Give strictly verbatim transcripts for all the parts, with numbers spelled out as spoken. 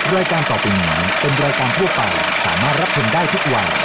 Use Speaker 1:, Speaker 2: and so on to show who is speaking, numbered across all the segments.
Speaker 1: รายการต่อไปนี้เป็นรายการทั่วไปสามารถรับชมได้ทุกวัย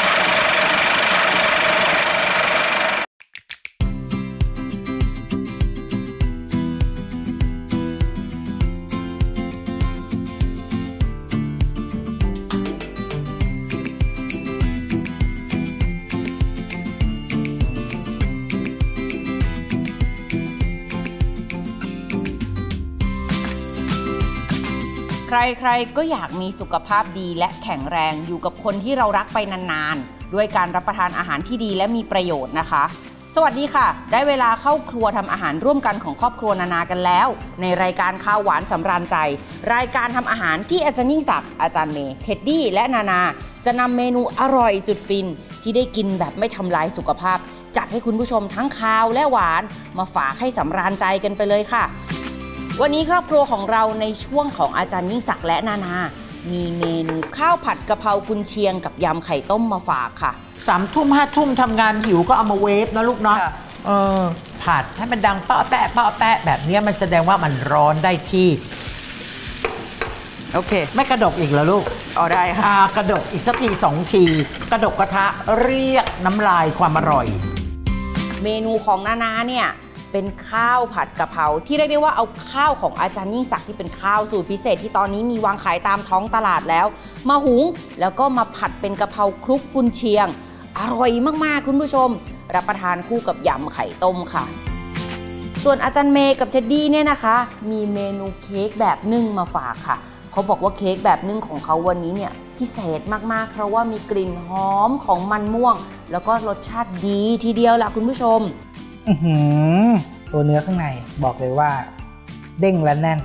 Speaker 2: ใครๆก็อยากมีสุขภาพดีและแข็งแรงอยู่กับคนที่เรารักไปนานๆด้วยการรับประทานอาหารที่ดีและมีประโยชน์นะคะสวัสดีค่ะได้เวลาเข้าครัวทำอาหารร่วมกันของครอบครัวนานากันแล้วในรายการข้าวหวานสำราญใจรายการทำอาหารที่อาจารย์ยิ่งศักดิ์อาจารย์เมย์เท็ดดี้และนานาจะนำเมนูอร่อยสุดฟินที่ได้กินแบบไม่ทำลายสุขภาพจัดให้คุณผู้ชมทั้งคาวและหวานมาฝากให้สำราญใจกันไปเลยค่ะวันนี้ครอบครัวของเราในช่วงของอาจารย์ยิ่งศักดิ์และนานามีเมนูข้าวผัดกะเพรากุนเชียงกับยำไข่ต้มมาฝากค่ะ
Speaker 3: สามทุ่มห้าทุ่มทำงานหิวก็เอามาเวฟนะลูกเนาะเออผัดให้มันดังเปาะแปะเปาะแปะแบบนี้มันแสดงว่ามันร้อนได้ที่
Speaker 2: โอเค
Speaker 3: ไม่กระดกอีกแล้วลูก
Speaker 2: อ๋อได้ค่ะ
Speaker 3: กระดกอีกสักทีสองทีกระดกกระทะเรียกน้ำลายความอร่อย
Speaker 2: เมนูของนานาเนี่ยเป็นข้าวผัดกะเพราที่เรียกได้ว่าเอาข้าวของอาจารย์ยิ่งศักดิ์ที่เป็นข้าวสูตรพิเศษที่ตอนนี้มีวางขายตามท้องตลาดแล้วมาหุงแล้วก็มาผัดเป็นกะเพราคลุกกุนเชียงอร่อยมากๆคุณผู้ชมรับประทานคู่กับยำไข่ต้มค่ะส่วนอาจารย์เมย์กับเท็ดดี้เนี่ยนะคะมีเมนูเค้กแบบนึ่งมาฝากค่ะเขาบอกว่าเค้กแบบนึ่งของเขาวันนี้เนี่ยพิเศษมากๆเพราะว่ามีกลิ่นหอมของมันม่วงแล้วก็รสชาติดีทีเดียวล่ะคุณผู้ชม
Speaker 4: ตัวเนื้อข้างในบอกเลยว่าเด้งและแน่น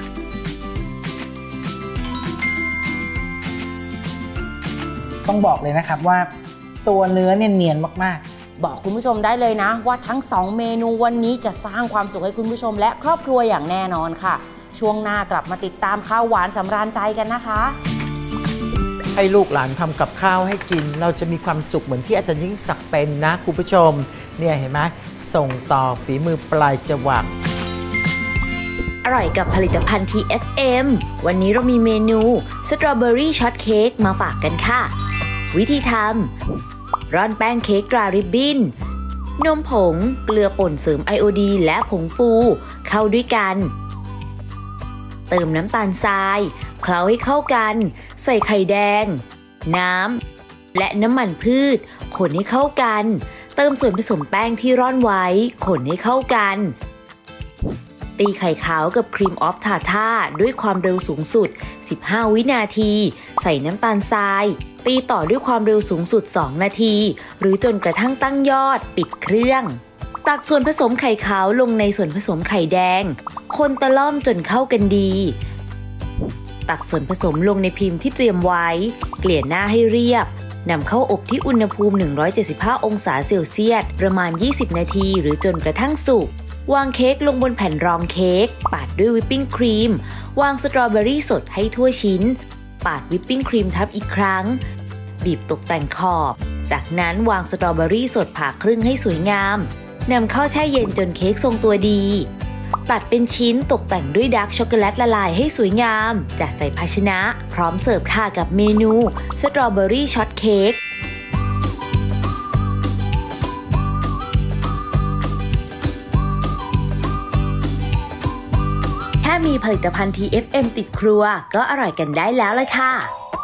Speaker 4: ต้องบอกเลยนะครับว่าตัวเนื้อเนี่ยเนียนมาก
Speaker 2: ๆบอกคุณผู้ชมได้เลยนะว่าทั้งสองเมนูวันนี้จะสร้างความสุขให้คุณผู้ชมและครอบครัวอย่างแน่นอนค่ะช่วงหน้ากลับมาติดตามข้าวหวานสำราญใจกันนะคะ
Speaker 3: ให้ลูกหลานทำกับข้าวให้กินเราจะมีความสุขเหมือนที่อาจารย์ยิ่งศักดิ์เป็นนะคุณผู้ชมเนี่ยเห็นไหมส่งต่อฝีมือปลายจวัก
Speaker 5: อร่อยกับผลิตภัณฑ์ ที เอฟ เอ็ม วันนี้เรามีเมนูสตรอเบอรี่ช็อตเค้กมาฝากกันค่ะวิธีทำร่อนแป้งเค้กตราริบบิ้นนมผงเกลือป่นเสริมไอโอดีนและผงฟูเข้าด้วยกันเติมน้ำตาลทรายเคล้าให้เข้ากันใส่ไข่แดงน้ำและน้ำมันพืชคนให้เข้ากันเติมส่วนผสมแป้งที่ร่อนไว้คนให้เข้ากันตีไข่ขาวกับครีมออฟทาท่าด้วยความเร็วสูงสุดสิบห้าวินาทีใส่น้ำตาลทรายตีต่อด้วยความเร็วสูงสุดสองนาทีหรือจนกระทั่งตั้งยอดปิดเครื่องตักส่วนผสมไข่ขาวลงในส่วนผสมไข่แดงคนตะล่อมจนเข้ากันดีตักส่วนผสมลงในพิมพ์ที่เตรียมไว้เกลี่ยหน้าให้เรียบนำเข้าอบที่อุณหภูมิหนึ่งร้อยเจ็ดสิบห้าองศาเซลเซียสประมาณยี่สิบนาทีหรือจนกระทั่งสุกวางเค้กลงบนแผ่นรองเค้กปาดด้วยวิปปิ้งครีมวางสตรอเบอรี่สดให้ทั่วชิ้นปาดวิปปิ้งครีมทับอีกครั้งบีบตกแต่งขอบจากนั้นวางสตรอเบอรี่สดผ่าครึ่งให้สวยงามนำเข้าแช่เย็นจนเค้กทรงตัวดีตัดเป็นชิ้นตกแต่งด้วยดาร์กช็อกโกแลตละลายให้สวยงามจัดใส่ภาชนะพร้อมเสิร์ฟค่ะกับเมนูสตรอเบอรี่ช็อตเค้กแค่มีผลิตภัณฑ์ ที เอฟ เอ็ม ติดครัวก็อร่อยกันได้แล้วเลยค่ะ